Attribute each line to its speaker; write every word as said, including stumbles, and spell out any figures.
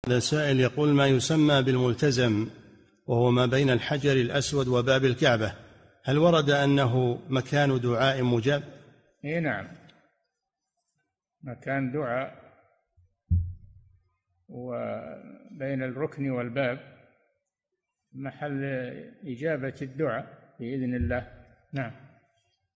Speaker 1: هذا سائل يقول: ما يسمى بالملتزم وهو ما بين الحجر الأسود وباب الكعبة، هل ورد أنه مكان دعاء مجاب؟
Speaker 2: اي نعم، مكان دعاء، وبين الركن والباب محل إجابة الدعاء بإذن الله. نعم.